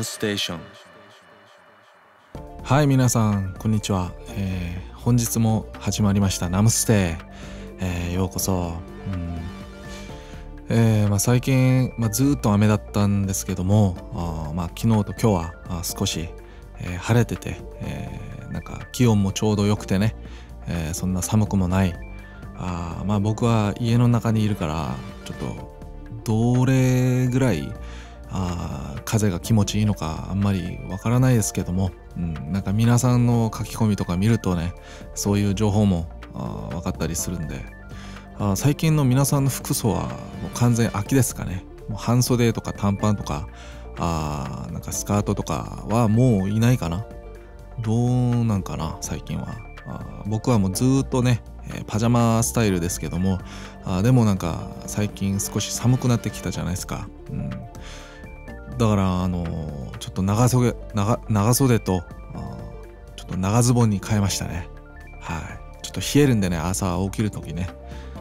ムステーション。 はい、皆さんこんにちは。本日も始まりましたナムステ、ようこそ。最近、ずっと雨だったんですけども、昨日と今日は少し、晴れてて、なんか気温もちょうど良くてね、そんな寒くもない。僕は家の中にいるからちょっとどれぐらい風が気持ちいいのかあんまりわからないですけども、なんか皆さんの書き込みとか見るとね、そういう情報も分かったりするんで、最近の皆さんの服装はもう完全秋ですかね。もう半袖とか短パンとかなんかスカートとかはもういないかな。どうなんかな最近は。僕はもうずっとね、パジャマスタイルですけども、でもなんか最近少し寒くなってきたじゃないですか。だからちょっと長袖とちょっと長ズボンに変えましたね。はい。ちょっと冷えるんでね、朝起きる時ね。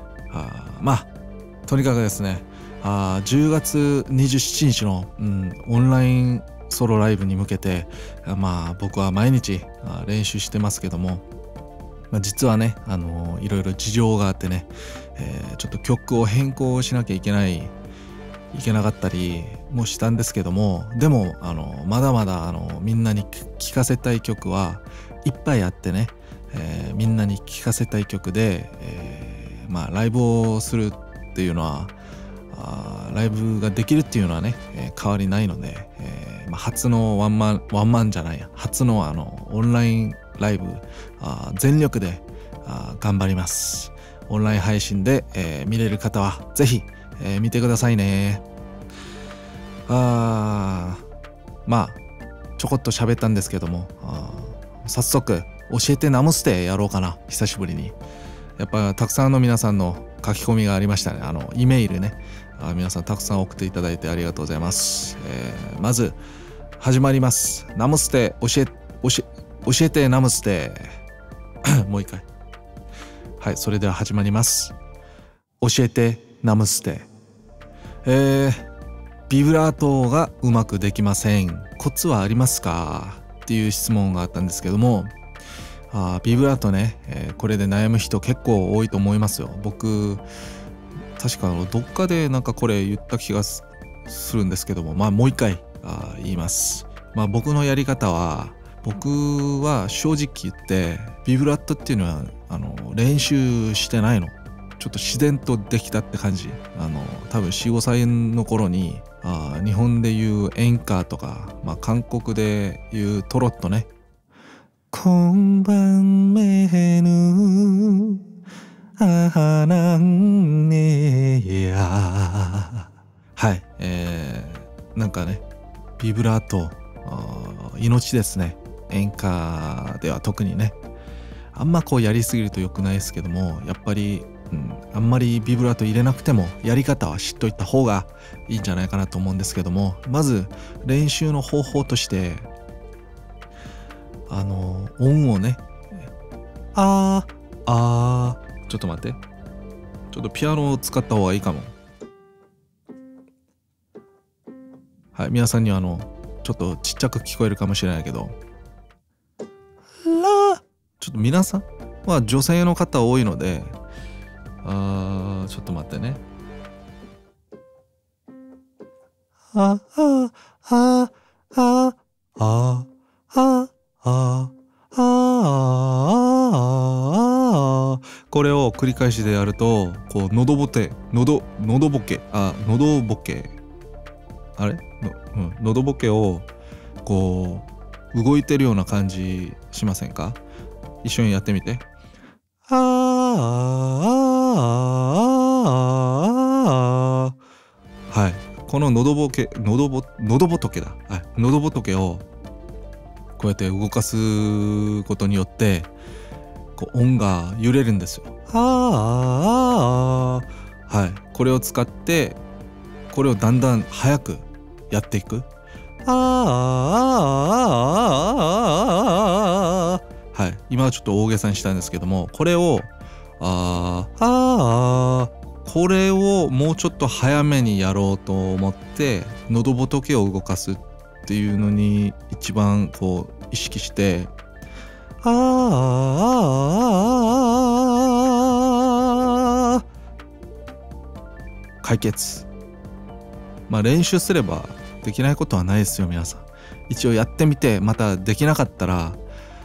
とにかくですね、10月27日の、オンラインソロライブに向けて、僕は毎日練習してますけども、実はね、いろいろ事情があってね、ちょっと曲を変更しなきゃいけなかったりもしたんですけども、でもまだまだみんなに聴かせたい曲はいっぱいあってね、みんなに聴かせたい曲で、ライブをするっていうのはライブができるっていうのはね、変わりないので、初のワンマンじゃないや、初のオンラインライブ全力で頑張ります。オンライン配信で、見れる方はぜひ、見てくださいね。ちょこっと喋ったんですけども、早速教えてナムステやろうかな。久しぶりにやっぱたくさんの皆さんの書き込みがありましたね。Eメールね、皆さんたくさん送っていただいてありがとうございます。まず始まります。ナムステ教えてナムステもう一回。はい、それでは始まります。教えてナムステ。ビブラートがうまくできません。コツはありますかっていう質問があったんですけども、ビブラートね、これで悩む人結構多いと思いますよ。僕確かどっかでなんかこれ言った気がするんですけども、もう一回言います。僕のやり方は、僕は正直言ってビブラットっていうのは練習してないの。ちょっと自然とできたって感じ。多分 4,5 歳の頃に日本でいう演歌とか、韓国でいうトロットね、こんばんめぬあなんねや、はい、なんかね、ビブラート命ですね。演歌では特にね、あんまこうやりすぎると良くないですけども、やっぱり、あんまりビブラート入れなくてもやり方は知っといた方がいいんじゃないかなと思うんですけども、まず練習の方法として音をね、ちょっと待って、ちょっとピアノを使った方がいいかも。はい、皆さんにはちょっとちっちゃく聞こえるかもしれないけど、ちょっと皆さんは女性の方多いので、ちょっと待ってね。これを繰り返しでやると、こう喉ボケをこう動いてるような感じしませんか？一緒にやってみて。はい、この喉仏をこうやって動かすことによってこう音が揺れるんですよ。はい、これを使ってこれをだんだん早くやっていく。はい、今はちょっと大げさにしたんですけども、これをこれをもうちょっと早めにやろうと思って喉仏を動かすっっていうのに一番こう意識して、解決。練習すればできないことはないですよ皆さん。一応やってみて、またできなかったら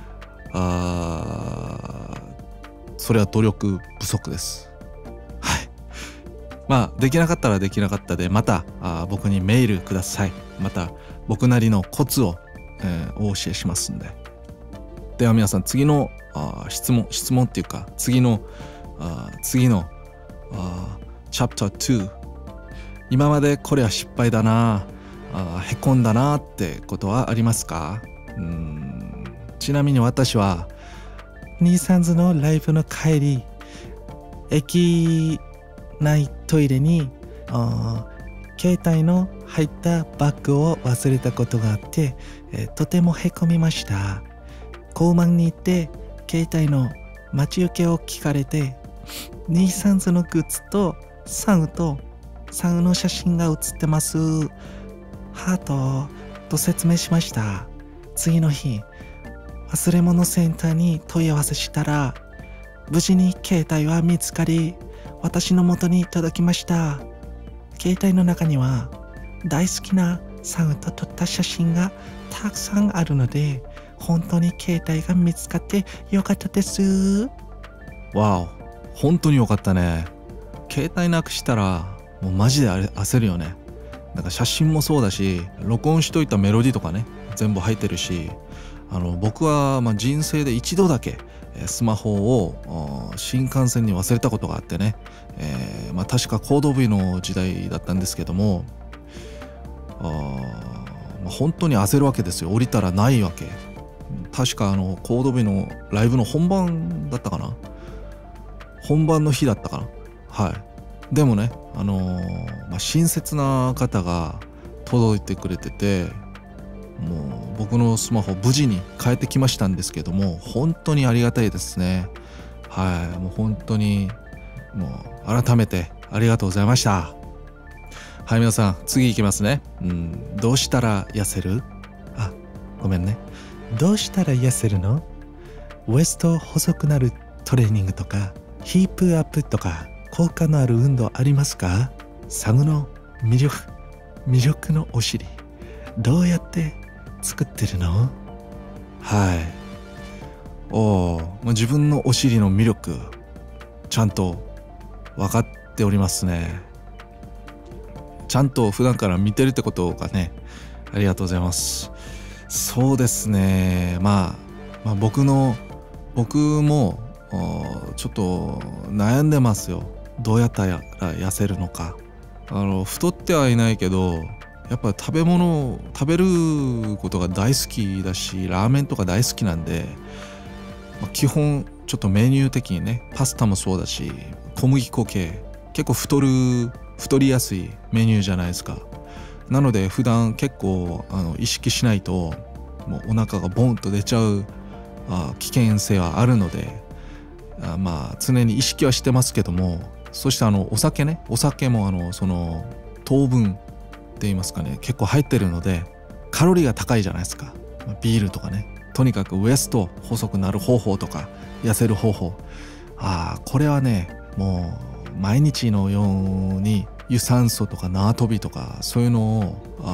それは努力不足です。はい。できなかったらできなかったで、また僕にメールください。また僕なりのコツを、お教えしますんで。では皆さん、次の質問っていうか、次のチャプター2、今までこれは失敗だな、へこんだなってことはありますか？ちなみに私はニーサンズのライブの帰り、駅内トイレに携帯の入ったバッグを忘れたことがあって、とてもへこみました。交番に行って携帯の待ち受けを聞かれて、ニーサンズのグッズとサウの写真が写ってます、ハートと説明しました。次の日、忘れ物センターに問い合わせしたら、無事に携帯は見つかり、私の元に届きました。携帯の中には大好きなサウと撮った写真がたくさんあるので、本当に携帯が見つかってよかったです。わお、本当によかったね。携帯なくしたらもうマジで焦るよね。なんか写真もそうだし、録音しといたメロディーとかね、全部入ってるし、僕は人生で一度だけスマホを新幹線に忘れたことがあってね、確かコード V の時代だったんですけども、本当に焦るわけですよ。降りたらないわけ。確かコード V のライブの本番だったかな、本番の日だったかな。はい。でもね、親切な方が届いてくれてて、もう僕のスマホ無事に帰ってきましたんですけども、本当にありがたいですね。はい。もう本当にもう改めてありがとうございました。はい、皆さん次いきますね。どうしたら痩せる？ごめんね。どうしたら痩せるの？ウエスト細くなるトレーニングとか、ヒープアップとか効果のある運動ありますか？サグの魅力のお尻、どうやって作ってるの？はい。自分のお尻の魅力ちゃんと分かっておりますね。ちゃんと普段から見てるってことがね、ありがとうございます。そうですね。僕もちょっと悩んでますよ。どうやったら痩せるのか。太ってはいないけど、やっぱ食べることが大好きだし、ラーメンとか大好きなんで、基本ちょっとメニュー的にね、パスタもそうだし、小麦粉系結構太りやすいメニューじゃないですか。なので普段結構意識しないともうお腹がボンと出ちゃう危険性はあるので、常に意識はしてますけども、そしてお酒もその糖分って言いますかね、結構入ってるのでカロリーが高いじゃないですか。ビールとかね。とにかくウエスト細くなる方法とか痩せる方法、これはね、もう毎日のように有酸素とか縄跳びとかそういうの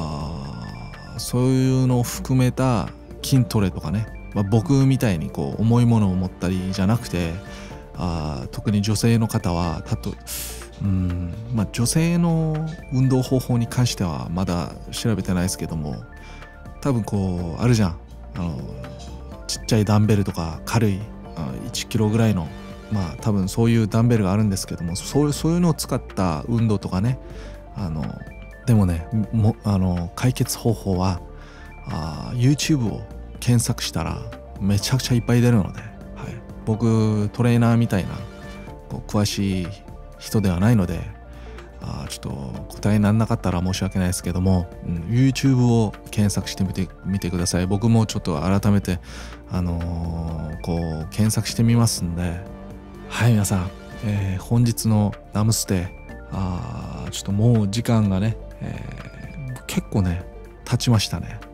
を含めた筋トレとかね、僕みたいにこう重いものを持ったりじゃなくて、特に女性の方は女性の運動方法に関してはまだ調べてないですけども、多分こうあるじゃん、ちっちゃいダンベルとか軽い1キロぐらいの多分そういうダンベルがあるんですけども、そういうのを使った運動とかね、でもね、解決方法はYouTube を検索したらめちゃくちゃいっぱい出るので、僕トレーナーみたいな詳しい人ではないので、ちょっと答えにならなかったら申し訳ないですけども、YouTube を検索してみてください。僕もちょっと改めて検索してみますんで。はい、皆さん、本日のナムステ、ちょっともう時間がね、結構ね経ちましたね。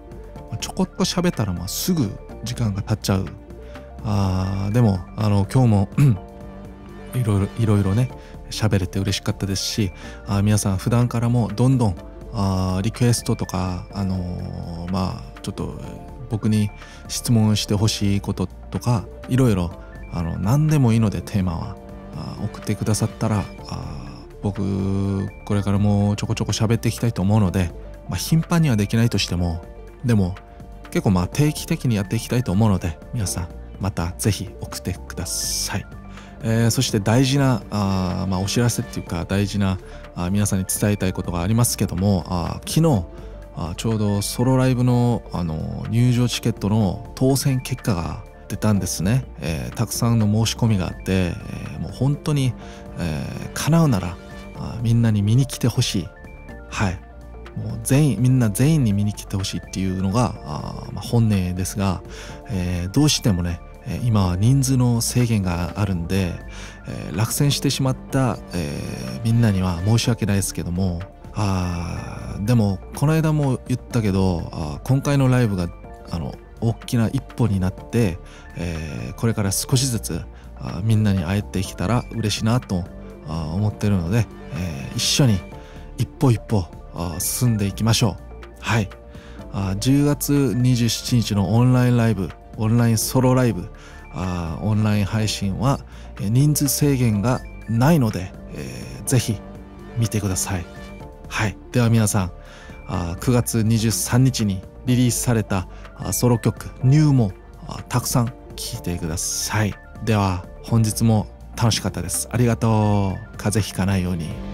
ちょこっと喋ったらすぐ時間が経っちゃう。でも今日もいろいろね喋れて嬉しかったですし、皆さん普段からもどんどんリクエストとかちょっと僕に質問してほしいこととかいろいろ何でもいいのでテーマは送ってくださったら僕これからもちょこちょこ喋っていきたいと思うので、頻繁にはできないとしてもでも結構定期的にやっていきたいと思うので、皆さんまたぜひ送ってください。そして大事なお知らせっていうか大事な皆さんに伝えたいことがありますけども、昨日ちょうどソロライブの入場チケットの当選結果が出たんですね。たくさんの申し込みがあって、もう本当に、叶うならみんなに見に来てほしい。はい、もうみんな全員に見に来てほしいっていうのが本音ですが、どうしてもね今は人数の制限があるんで、落選してしまった、みんなには申し訳ないですけども、でもこの間も言ったけど今回のライブが大きな一歩になって、これから少しずつみんなに会えてきたら嬉しいなと思ってるので、一緒に一歩一歩進んでいきましょう。はい、10月27日のオンラインライブ、オンラインソロライブ、オンライン配信は人数制限がないので、ぜひ見てください。はい、では皆さん9月23日にリリースされたソロ曲ニューもたくさん聴いてください。では本日も楽しかったです。ありがとう。風邪ひかないように。